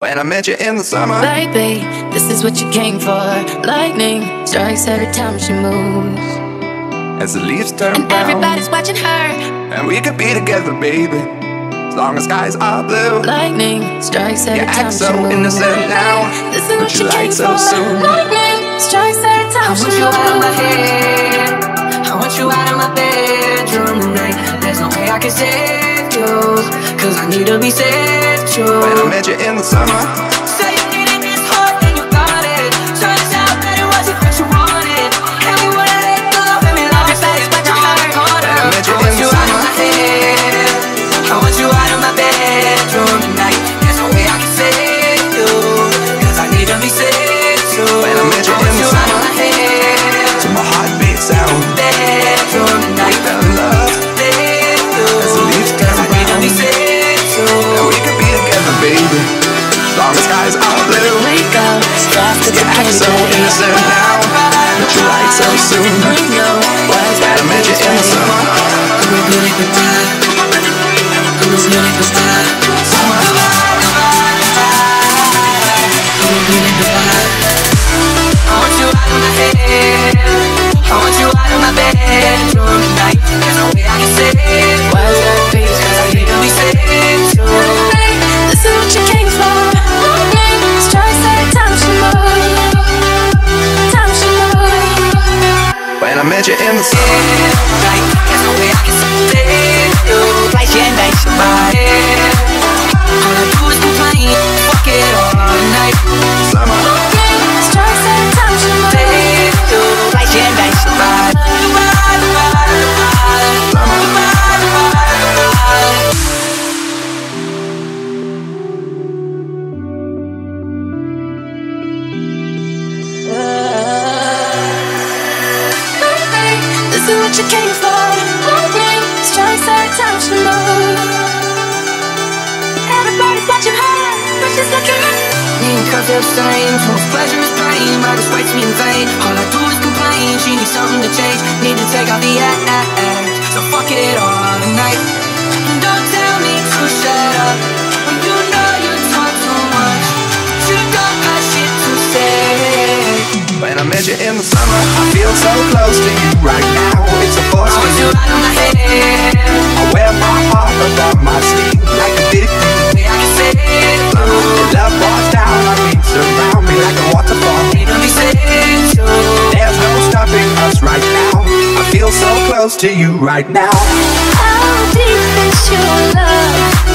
When I met you in the summer. Baby, this is what you came for. Lightning strikes every time she moves, As the leaves turn and brown, everybody's watching her. and we could be together, baby, as long as skies are blue. Lightning strikes every You time act she so moves. innocent now, This is but what you you lied came so for. soon. Lightning strikes every time she I want you out of my moves. head. I want you out of my bedroom tonight. There's no way I can save you, cause I need to be saved too. When I met you in the summer. Say you needed this heart and you got it. Turns out that it wasn't what you wanted, and we wouldn't let go and we lost it. Now I'm caught up. When I met you I in want the you out of summer. my head. I want you out of my bedroom tonight. There's no way I can save you, cause I need to be saved too. When I met you in the out summer. of my head. To my heartbeat sound, Bedroom we tonight. fell in love. As the leaves turn brown, and we could be together, baby, as long as skies are blue. Wake up, strap to You the act candy so bag. innocent now, but you lied so soon. We know what's When I met you in the summer. I want you out of my head. I want you out of my bedroom tonight. There's no way I can save you, Why's that face? cause I need to be saved too. This is what you came for. Lightning strikes every time she moves. Time she moves. When I met you in the summer. Tonight, there's no way I can save you. Like and dice in my head. All I do is complain. Fuck it all night. Summer. Lightning strikes every time she moves. Save you. Like and dice in my head. This is what you came for. Lightning strikes every time she moves. Everybody's watching her, but she's looking at me. Me and her feel the same. Most pleasure is pain, but it's wastes me in vain. All I do is complain. She needs something to change. Need to take out the act. So fuck it all tonight. And don't tell me to shut up when you know you talk too much. You don't have shit to say. When I met you in the summer, I feel so close to you right now. It's a force I for want you. you out of my head. I wear my heart above my sleeve like a big Way I can say it. Your love pours down on me, surround me like a waterfall. Need to be saved too. There's no stopping us right now. I feel so close to you right now. How deep is your love?